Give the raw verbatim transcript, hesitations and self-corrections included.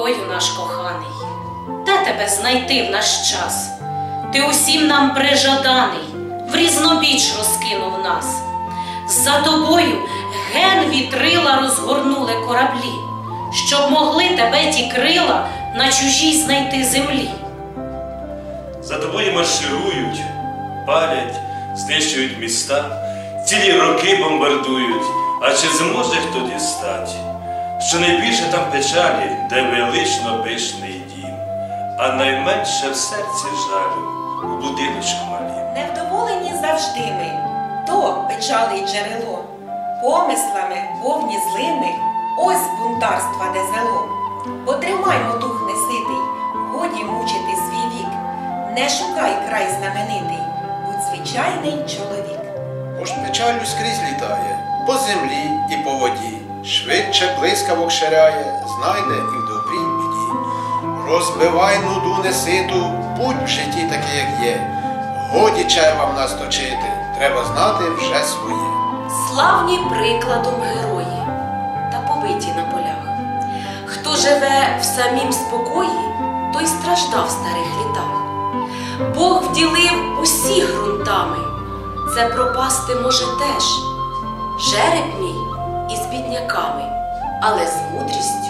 покою наш коханий, де тебе знайти в наш час? Ти усім нам прижаданий, в різнобіч розкинув нас. За тобою ген вітрила розгорнули кораблі, щоб могли тебе ті крила на чужій знайти землі. За тобою марширують, палять, знищують міста, цілі роки бомбардують, а чи зможе хто дістать? Що найбільше там печалі, де велично пишний дім, а найменше в серці жалю у будиночку малім. Невдоволені завжди ми, то печалить джерело, помислами повні злими, ось бунтарства де зело. Потримаймо дух неситий, годі мучити свій вік, не шукай край знаменитий, будь звичайний чоловік. Бо ж печалю скрізь літає, по землі і по воді, швидше блискавок ширяє, знайде і в добрій біді. Розбивай нуду неситу, будь в житті таке, як є. Годі червам нас точити, треба знати вже своє. Славні прикладом герої та побиті на полях. Хто живе в самім спокої, той страждав в старих літах. Бог вділив усі ґрунтами, це пропасти може теж. Жереб мій із бідняками, але з мудрістю